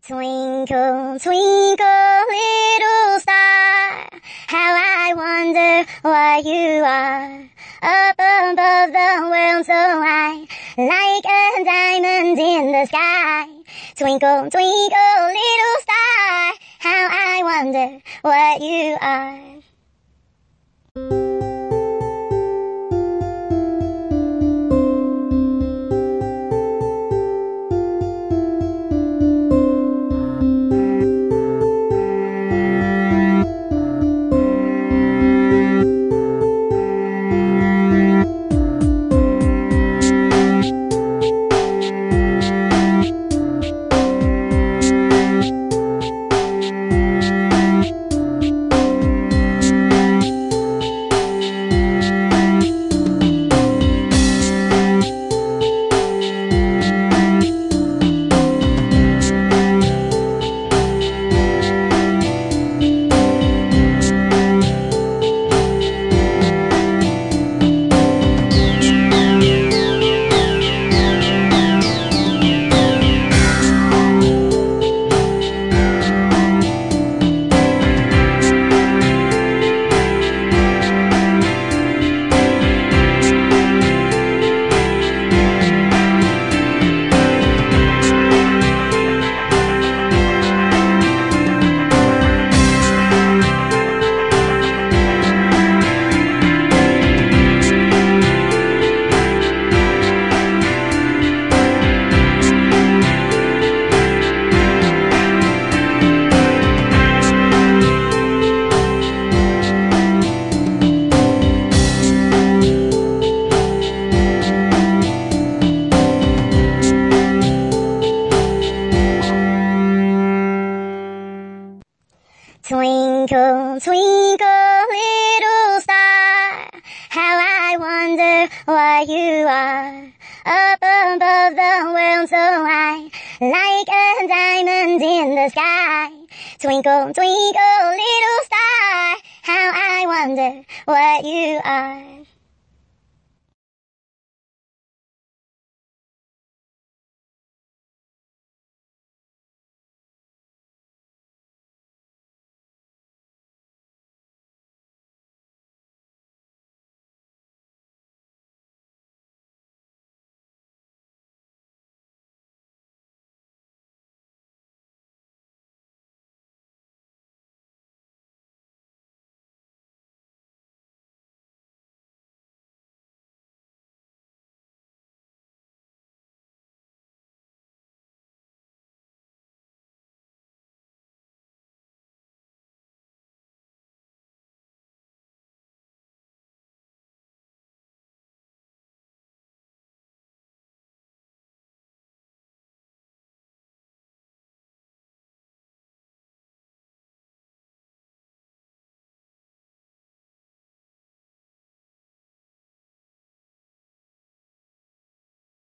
Twinkle, twinkle, little star, how I wonder what you are. Up above the world so high, like a diamond in the sky. Twinkle, twinkle, little star, how I wonder what you are. Twinkle, twinkle, little star, how I wonder what you are. Up above the world so high, like a diamond in the sky. Twinkle, twinkle, little star, how I wonder what you are.